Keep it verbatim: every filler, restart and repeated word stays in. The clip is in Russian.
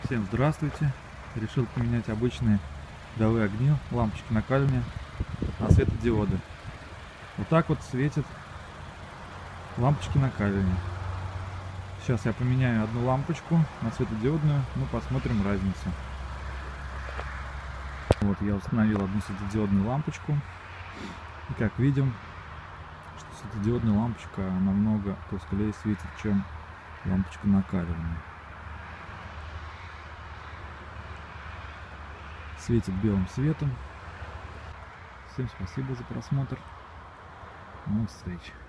Всем здравствуйте! Решил поменять обычные рядовые огни, лампочки накаливания на светодиоды. Вот так вот светят лампочки накаливания. Сейчас я поменяю одну лампочку на светодиодную, ну посмотрим разницу. Вот я установил одну светодиодную лампочку. И как видим, что светодиодная лампочка намного тусклее светит, чем лампочка накаливания. Светит белым светом. Всем спасибо за просмотр. До новых встреч.